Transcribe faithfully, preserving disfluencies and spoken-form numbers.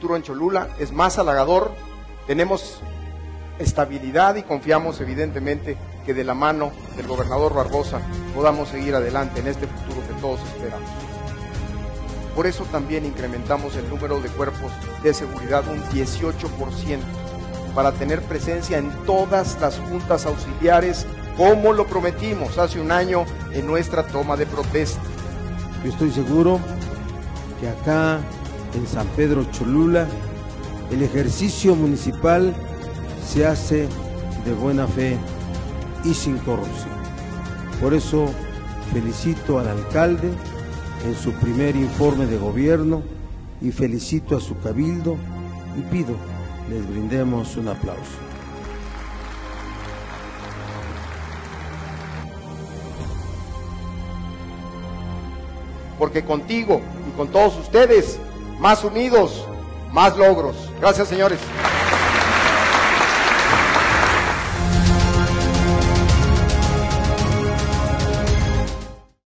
futuro en Cholula es más halagador. Tenemos estabilidad y confiamos evidentemente que de la mano del gobernador Barbosa podamos seguir adelante en este futuro que todos esperamos. Por eso también incrementamos el número de cuerpos de seguridad un dieciocho por ciento para tener presencia en todas las juntas auxiliares como lo prometimos hace un año en nuestra toma de protesta. Yo estoy seguro que acá en San Pedro Cholula el ejercicio municipal se hace de buena fe y sin corrupción. Por eso felicito al alcalde en su primer informe de gobierno y felicito a su cabildo y pido les brindemos un aplauso. Porque contigo y con todos ustedes, más unidos, más logros. Gracias, señores.